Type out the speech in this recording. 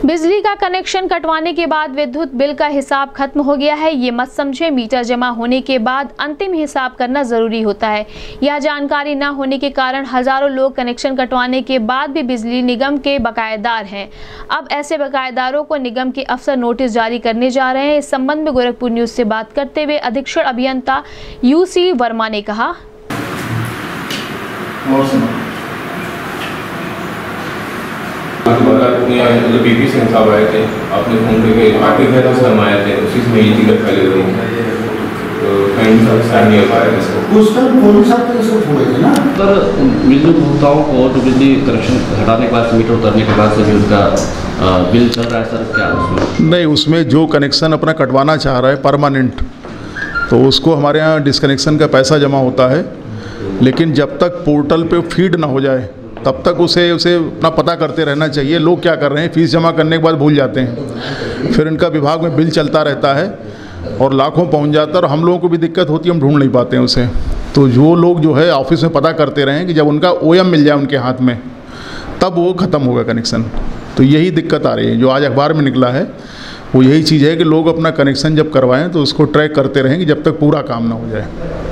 बिजली का कनेक्शन कटवाने के बाद विद्युत बिल का हिसाब खत्म हो गया है। ये मत समझे, मीटर जमा होने के बाद अंतिम हिसाब करना जरूरी होता है। यह जानकारी न होने के कारण हजारों लोग कनेक्शन कटवाने के बाद भी बिजली निगम के बकायेदार हैं। अब ऐसे बकायेदारों को निगम के अफसर नोटिस जारी करने जा रहे हैं। इस संबंध में गोरखपुर न्यूज से बात करते हुए अधीक्षण अभियंता यूसी वर्मा ने कहा, जो पीपी से साहब आए थे, आपने फोन करके आर्टिक है तो हम आए थे, उसी में ये टिकट फैले हुए हैं, तो कहीं साइन नहीं हो पाया इसको। उस टाइम फोन साहब तो इसको फोड़े थे ना सर। बिजली उपभोक्ताओं को जो बिजली कनेक्शन हटाने के बाद, मीटर उतरने के बाद से भी उसका बिल चल रहा है सर, क्या उसमें? नहीं, उसमें जो कनेक्शन अपना कटवाना चाह रहा है परमानेंट, तो उसको हमारे यहाँ डिसकनेक्शन का पैसा जमा होता है, लेकिन जब तक पोर्टल पे फीड ना हो जाए तब तक उसे अपना पता करते रहना चाहिए। लोग क्या कर रहे हैं, फीस जमा करने के बाद भूल जाते हैं, फिर इनका विभाग में बिल चलता रहता है और लाखों पहुंच जाता है और हम लोगों को भी दिक्कत होती है, हम ढूंढ नहीं पाते हैं उसे। तो जो लोग जो है ऑफिस में पता करते रहें कि जब उनका ओएम मिल जाए उनके हाथ में, तब वो ख़त्म होगा कनेक्शन। तो यही दिक्कत आ रही है, जो आज अखबार में निकला है वो यही चीज़ है कि लोग अपना कनेक्शन जब करवाएं तो उसको ट्रैक करते रहें कि जब तक पूरा काम ना हो जाए।